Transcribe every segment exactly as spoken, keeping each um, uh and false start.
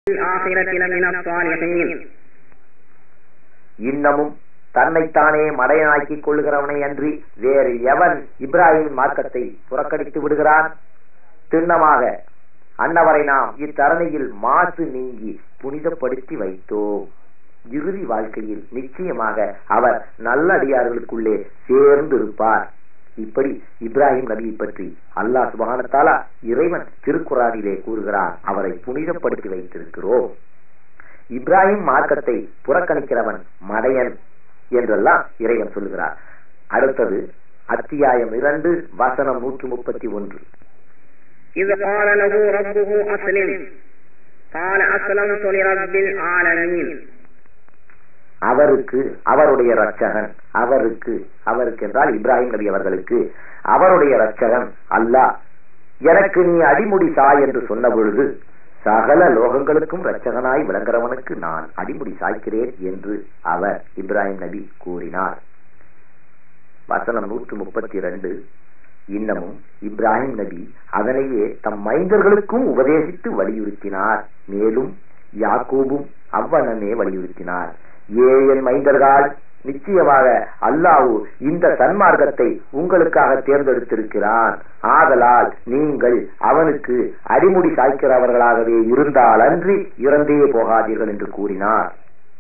இன்னமும் தன்னைத்தானே மடையனாக்கிக் கொள்ளுகிறவனை அன்றி வேறு எவன் இப்ராஹிம் மார்க்கத்தை புறக்கணித்து விடுகிறான்? திண்ணமாக அன்னவரை நாம் இத்தரணியில் மாசு நீங்கி புனிதப்படுத்தி வைத்தோம். இறுதி வாழ்க்கையில் நிச்சயமாக அவர் நல்லடியார்களுக்குள்ளே சேர்ந்து இருப்பார். இப்படி இப்ராஹிம் நபியை பற்றி அல்லாஹ் சுப்ஹானஹு வ தஆலா இறைவன் திருக்குர்ஆனிலே கூறுகிறார். அவரை புனிதப்படுத்தி வைத்திருக்கிறோம். இப்ராஹிம் மார்க்கத்தை புறக்கணிக்கிறவன் மடையன் என்றெல்லாம் இறைவன் சொல்லுகிறார். அடுத்தது அத்தியாயம் இரண்டு வசனம் நூற்று முப்பத்தி ஒன்று. إذ قال له ربه أسلم قال أسلمت لرب العالمين. அவருக்கு அவருடைய இரட்சகன், அவருக்கு அவருக்கு என்றால் இப்ராஹிம் நபி அவர்களுக்கு அவருடைய இரட்சகன் அல்லாஹ் எனக்கு நீ அடிமுடி சாய் என்று சொன்ன பொழுது சகல லோகங்களுக்கும் இரட்சகனாய் விளங்குறவனுக்கு நான் அடிமுடி சாய்க்கிறேன் என்று அவர் இப்ராஹிம் நபி கூறினார். வசனம் நூற்று முப்பத்தி இரண்டு. இன்னமும் இப்ராஹிம் நபி அதனையே தம் மைந்தர்களுக்கும் உபதேசித்து வலியுறுத்தினார். மேலும் யாக்கூபும் அவ்வண்ணமே வலியுறுத்தினார். ஏ என் மைந்தர்கள், நிச்சயமாக அல்லாஹ் இந்த சன்மார்க்கத்தை உங்களுக்காக தேர்ந்தெடுத்திருக்கிறான். ஆதலால் நீங்கள் அவனுக்கு அடிமுடி சாய்க்கிறவர்களாகவே இருந்தால் அன்றி இறந்தே போகாதீர்கள் என்று கூறினார்.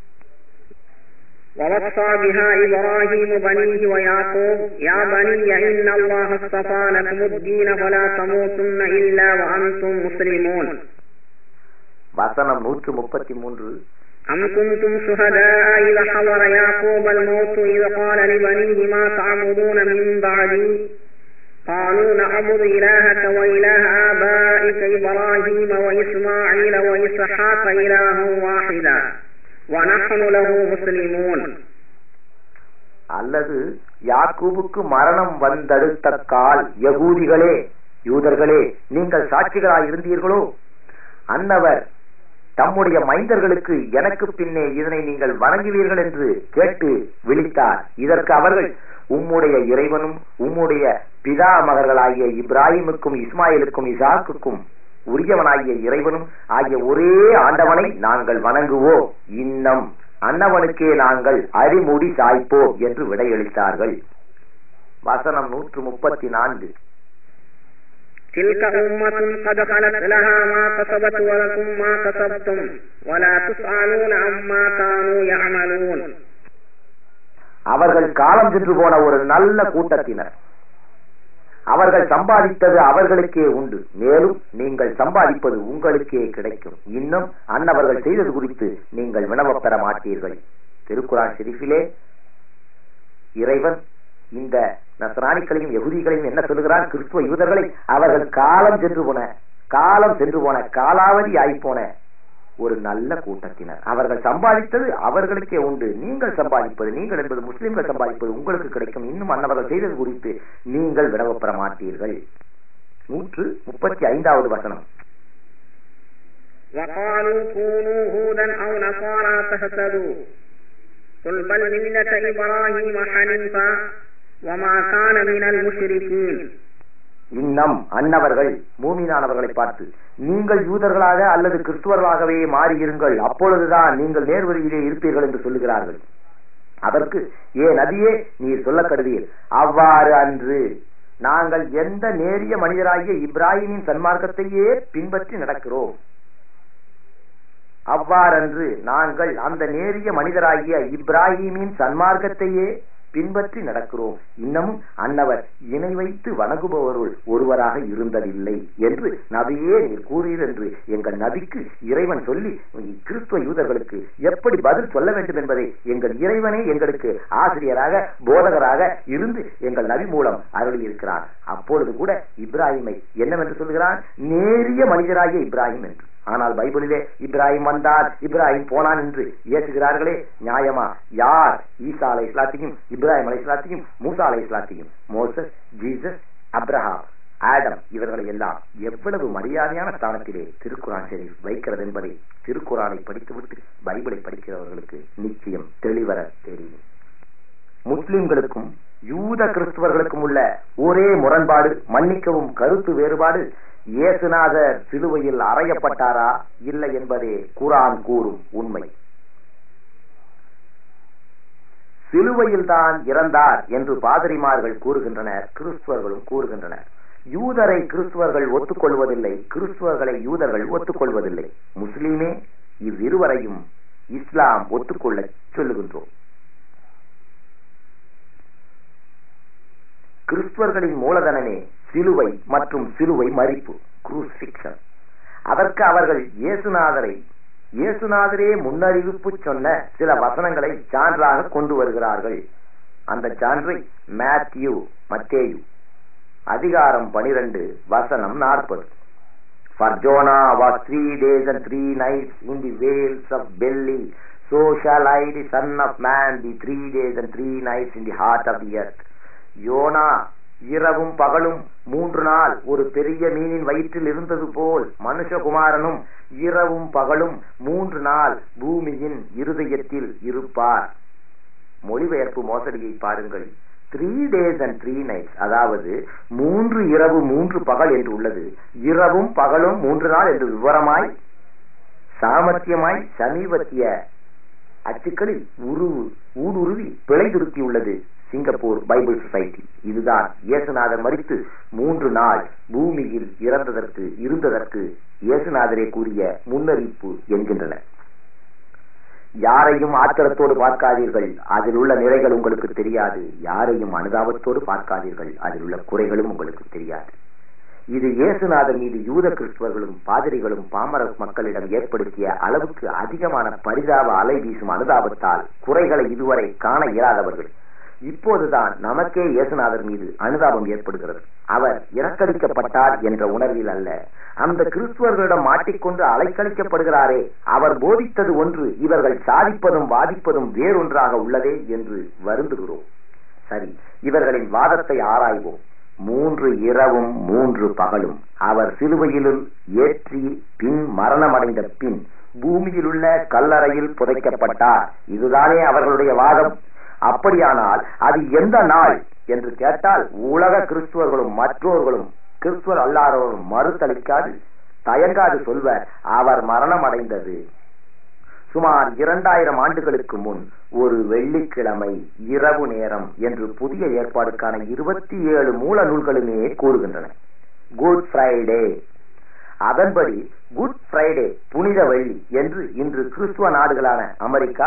ووصى بها إبراهيم بنيه ويعقوب يا بني إن الله اصطفى لكم الدين فلا تموتن إلا وأنتم مسلمون. வசனம் நூற்று முப்பத்தி மூன்று. أم كنتم شهداء إذا حضر يعقوب الموت إذ قال لبنيه ما تعبدون من بعدي قالوا نعبد إلهك وإله آبائك إبراهيم وإسماعيل وإسحاق إلها واحدا ونحن له مسلمون. அல்லது யாக்கூபுக்கு மரணம் வந்தடுத்த கால் யகூதிகளே யூதர்களே நீங்கள் சாட்சிகளாய் இருந்தீர்களோ? அன்னவர் தம்முடைய மைந்தர்களுக்கு எனக்கு பின்னே இதனை நீங்கள் வணங்குவீர்கள் என்று கேட்டு விழித்தார். இதற்கு அவர்கள் உம்முடைய இறைவனும் உம்முடைய பிதா மகர்களாகிய இப்ராஹிமுக்கும் இஸ்மாயிலுக்கும் இசாக்குக்கும் உரியவனாகிய இறைவனும் ஆகிய ஒரே ஆண்டவனை நாங்கள் வணங்குவோம், இன்னும் அன்னவனுக்கே நாங்கள் அடிமுடி சாய்ப்போம் என்று விடையளித்தார்கள். வசனம் நூற்று முப்பத்தி நான்கு. تلك أمة قد خلت لها ما كسبت ولكم ما كسبتم ولا تسألون عما كانوا يعملون. அவர்கள் காலம் சென்று போன ஒரு நல்ல கூட்டத்தினர். அவர்கள் சம்பாதித்தது அவர்களுக்கே உண்டு, மேலும் நீங்கள் சம்பாதிப்பது உங்களுக்கே கிடைக்கும். இன்னும் அன்னவர்கள் செய்தது குறித்து நீங்கள் வினவப் பெற மாட்டீர்கள். திருக்குர்ஆன் ஷெரீஃபிலே இறைவன் இந்த நஸ்ரானிகளையும் யகூதிகளையும் என்ன சொல்லுகிறான்? கிறிஸ்துவ யூதர்களை அவர்கள் காலம் சென்று போன காலம் சென்று போன காலாவதி ஆகிப்போன ஒரு நல்ல கூட்டத்தினர். அவர்கள் சம்பாதித்தது அவர்களுக்கே உண்டு, நீங்கள் சம்பாதிப்பது நீங்கள் என்பது முஸ்லிம்கள் சம்பாதிப்பது உங்களுக்கு கிடைக்கும். இன்னும் அன்னவர்கள் செய்தது குறித்து நீங்கள் வினவப்பெற மாட்டீர்கள். நூற்று முப்பத்தி ஐந்தாவது வசனம். وقالوا كونوا هودا أو نصارى تهتدوا قل بل ملة إبراهيم حنيفا وما كان من المشركين. இன்னும் அன்னவர்கள் மூமினானவர்களை பார்த்து நீங்கள் யூதர்களாக அல்லது கிறிஸ்துவர்களாகவே மாறியிருங்கள், அப்பொழுதுதான் நீங்கள் நேர்வழியிலே இருப்பீர்கள் என்று சொல்லுகிறார்கள். அதற்கு ஏ நபியே நீர் சொல்ல கருதீர், அவ்வாறு அன்று நாங்கள் எந்த நேரிய மனிதராகிய இப்ராஹிமின் சன்மார்க்கத்தையே பின்பற்றி நடக்கிறோம். அவ்வாறன்று நாங்கள் அந்த நேரிய மனிதராகிய இப்ராஹிமின் சன்மார்க்கத்தையே பின்பற்றி நடக்கிறோம். இன்னமும் அன்னவர் இணை வைத்து வணங்குபவருள் ஒருவராக இருந்ததில்லை என்று நபியே நீர் கூறீர் என்று எங்கள் நபிக்கு இறைவன் சொல்லி கிறிஸ்துவ யூதர்களுக்கு எப்படி பதில் சொல்ல வேண்டும் என்பதை எங்கள் இறைவனே எங்களுக்கு ஆசிரியராக போதகராக இருந்து எங்கள் நபி மூலம் அருளி இருக்கிறார். அப்பொழுது கூட இப்ராஹிமை என்னவென்று சொல்கிறான்? நேரிய மனிதராகிய இப்ராஹிம் என்று. ஆனால் பைபிளிலே இப்ராஹிம் வந்தார் இப்ராஹிம் போனான் என்று ஏற்றுகிறார்களே, நியாயமா? யார் ஈசா அலை இஸ்லாத்தையும் இப்ராஹிம் அலை இஸ்லாத்தையும் மூசா அலை இஸ்லாத்தையும் மோசஸ், ஜீசஸ், அப்ரஹாம், ஆடம் இவர்களை எல்லாம் எவ்வளவு மரியாதையான ஸ்தானத்திலே திருக்குர்ஆன் ஷெரீஃப் வைக்கிறது என்பதை திருக்குர்ஆனை படித்துவிட்டு பைபிளை படிக்கிறவர்களுக்கு நிச்சயம் தெளிவர தெரியும். முஸ்லிம்களுக்கும் யூத கிறிஸ்துவர்களுக்கும் உள்ள ஒரே முரண்பாடு, மன்னிக்கவும் கருத்து வேறுபாடு, இயேசுநாதர் சிலுவையில் அறையப்பட்டாரா இல்லை என்பதே குர்ஆன் கூறும் உண்மை. சிலுவையில் தான் இறந்தார் என்று பாதிரிமார்கள் கூறுகின்றனர், கிறிஸ்துவர்களும் கூறுகின்றனர். யூதரை கிறிஸ்துவர்கள் ஒத்துக்கொள்வதில்லை, கிறிஸ்துவர்களை யூதர்கள் ஒத்துக்கொள்வதில்லை. முஸ்லிமே இவ்விருவரையும் இஸ்லாம் ஒத்துக்கொள்ள சொல்லுகின்றோம். கிறிஸ்துவர்களின் மூலதனமே சிலுவை மற்றும் சிலுவை மரிப்பு, குரூசிஃபிக்ஷன். அதற்கு அவர்கள் இயேசுநாதரை இயேசுநாதரே முன்னறிவிப்பு சொன்ன சில வசனங்களை சான்றாக கொண்டு வருகிறார்கள். அந்த சான்றை மேத்யூ மத்தேயு அதிகாரம் பனிரெண்டு வசனம் நாற்பது. For Jonah was three days and three nights in the whales of belly, so shall I, the Son of Man, be three days and three nights in the heart of the earth. யோனா இரவும் பகலும் மூன்று நாள் ஒரு பெரிய மீனின் வயிற்றில் இருந்தது போல் மனுஷகுமாரனும் இரவும் பகலும் மூன்று நாள் பூமியின் இருதயத்தில் இருப்பார். மொழிபெயர்ப்பு மோசடியை பாருங்கள். Three days and three nights, அதாவது மூன்று இரவு மூன்று பகல் என்று உள்ளது. இரவும் பகலும் மூன்று நாள் என்று விவரமாய் சாமர்த்தியமாய் சமீபத்திய அச்சுக்களில் உருவு ஊடுருவி பிழை திருத்தியுள்ளது சிங்கப்பூர் பைபிள் சொசைட்டி. இதுதான் இயேசுநாதர் மரித்து மூன்று நாள் பூமியில் இறந்ததற்கு இருந்ததற்கு இயேசுநாதரே கூறிய முன்னறிவிப்பு என்கின்றனர். யாரையும் ஆத்திரத்தோடு பார்க்காதீர்கள், அதில் உள்ள நிறைகள் உங்களுக்கு தெரியாது. யாரையும் அனுதாபத்தோடு பார்க்காதீர்கள், அதில் உள்ள குறைகளும் உங்களுக்கு தெரியாது. இது இயேசுநாதர் மீது யூத கிறிஸ்துவர்களும் பாதிரிகளும் பாமர மக்களிடம் ஏற்படுத்திய அளவுக்கு அதிகமான பரிதாப அலை வீசும் அனுதாபத்தால் குறைகளை இதுவரை காண இயலாதவர்கள் இப்போதுதான் நமக்கே இயேசுநாதர் மீது அனுதாபம் ஏற்படுகிறது. அவர் இறக்கடிக்கப்பட்டார் என்ற உணர்வில் அல்ல, அந்த கிறிஸ்துவர்களிடம் மாட்டிக்கொண்டு அலைக்கழிக்கப்படுகிறாரே, அவர் போதித்தது ஒன்று, இவர்கள் சாதிப்பதும் வாதிப்பதும் வேறொன்றாக உள்ளதே என்று வருந்துகிறோம். சரி, இவர்களின் வாதத்தை ஆராய்வோம். மூன்று இரவும் மூன்று பகலும் அவர் சிலுவையில் ஏற்றி பின் மரணமடைந்த பின் பூமியில் உள்ள கல்லறையில் புதைக்கப்பட்டார். இதுதானே அவர்களுடைய வாதம். அப்படியானால் அது எந்த நாள் என்று கேட்டால் உலக கிறிஸ்துவர்களும் மற்றோர்களும் கிறிஸ்துவர் அல்லாதவர்களும் மறுதளிக்காது தயங்காது சொல்வர், அவர் மரணம் அடைந்தது சுமார் இரண்டாயிரம் ஆண்டுகளுக்கு முன் ஒரு வெள்ளிக்கிழமை இரவு நேரம் என்று புதிய ஏற்பாடுக்கான இருபத்தி ஏழு மூல நூல்களுமே கூறுகின்றன. Good Friday. அதன்படி குட் ஃப்ரைடே புனித வெள்ளி என்று இன்று கிறிஸ்துவ நாடுகளான America,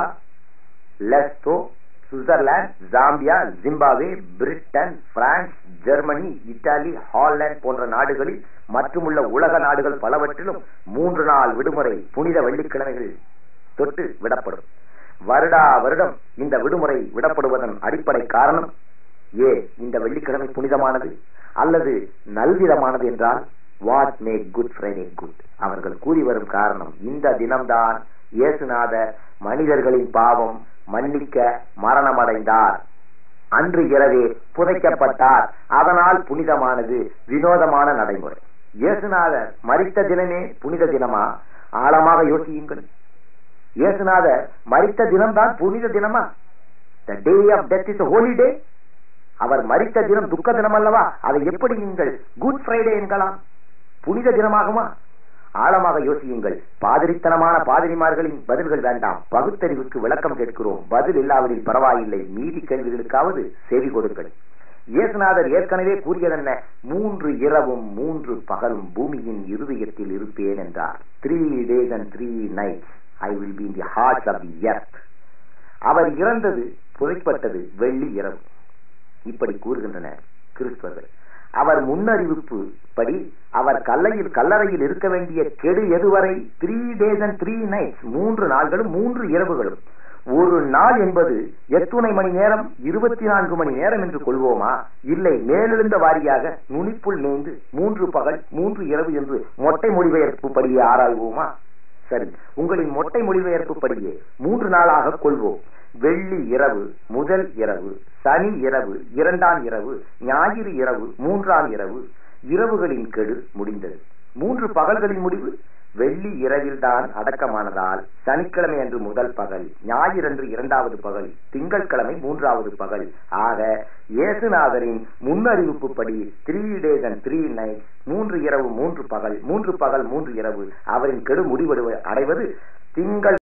Lesotho, Switzerland, Zambia, Zimbabwe, Britain, France, Germany, Italy, Holland போன்ற நாடுகளில் மற்றுமுள்ள உலக நாடுகள் பலவற்றிலும் மூன்று நாள் விடுமுறை புனித வெள்ளிக்கிழமைகள் தொட்டு விடப்படும். வருடா வருடம் இந்த விடுமுறை விடப்படுவதன் அடிப்படை காரணம், ஏ இந்த வெள்ளிக்கிழமை புனிதமானது அல்லது நல்விதமானது என்றால் what make Good Friday good? அவர்கள் கூறி வரும் காரணம், இந்த தினம்தான் இயேசுநாதர் மனிதர்களின் பாவம் மன்னிக்க மரணமடைந்தார், அன்று இரவே புதைக்கப்பட்டார், அதனால் புனிதமானது, வினோதமான நடைமுறை. இயேசுநாதர் மரித்த தினமே புனித தினமா? ஆழமாக யோசியுங்கள். இயேசுநாதர் மரித்த தினம்தான் புனித தினமா? The day of death is a holy day. அவர் மரித்த தினம் துக்க தினம் அல்லவா? அதை எப்படி நீங்கள் குட் ஃப்ரைடே என்கலாம்? புனித தினமாகுமா? ஆழமாக யோசியுங்கள். பாதிரித்தனமான பாதிரிமார்களின் பதில்கள் வேண்டாம், பகுத்தறிவுக்கு விளக்கம் கேட்கிறோம். பதில் இல்லாவிடில் பரவாயில்லை, மீதி கேள்விகளுக்காவது செவி கொடுங்கள். இயேசுநாதர் ஏற்கனவே கூறியதென்ன? மூன்று இரவும் மூன்று பகலும் பூமியின் இருதயத்தில் இருப்பேன் என்றார். Three days and three nights I will be in the heart of the earth. அவர் இறந்தது புதைப்பட்டது வெள்ளி இரவு. இப்படி கூறுகின்றனர் கிறிஸ்தவர்கள். அவர் முன்னறிவிப்பு படி அவர் கல்லையில் கல்லறையில் இருக்க வேண்டிய கெடு எதுவரை? Three days and three nights, மூன்று நாள்களும் மூன்று இரவுகளும். ஒரு நாள் என்பது எத்துணை மணி நேரம்? இருபத்தி நான்கு மணி நேரம் என்று கொள்வோமா? இல்லை, மேலெழுந்த வாரியாக நுனிப்புள் நேர்ந்து மூன்று பகல் மூன்று இரவு என்று மொட்டை மொழிபெயர்ப்பு படியே ஆராய்வோமா? சரி, உங்களின் மொட்டை மொழிபெயர்ப்பு படியே மூன்று நாளாக கொள்வோம். வெள்ளி இரவு முதல் இரவு, சனி இரவு இரண்டாம் இரவு, ஞாயிறு இரவு மூன்றாம் இரவு. இரவுகளின் கெடு முடிந்தது. மூன்று பகல்களின் முடிவு வெள்ளி இரவில்தான் அடக்கமானதால் சனிக்கிழமை அன்று முதல் பகல், ஞாயிறன்று இரண்டாவது பகல், திங்கட்கிழமை மூன்றாவது பகல். ஆக இயேசுநாதரின் முன்னறிவிப்புப்படி three days and three night, மூன்று இரவு மூன்று பகல், மூன்று பகல் மூன்று இரவு, அவரின் கெடு முடிவு அடைவது திங்கள்